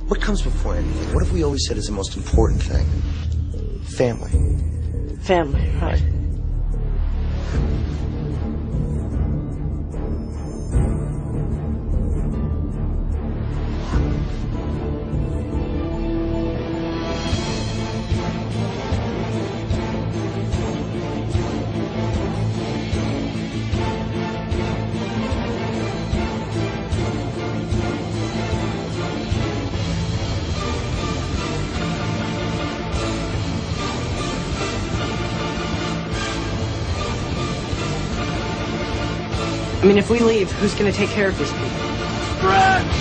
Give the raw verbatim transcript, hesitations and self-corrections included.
What comes before anything? What have we always said is the most important thing? Family. Family, right. I mean, if we leave, who's going to take care of these people? Brad!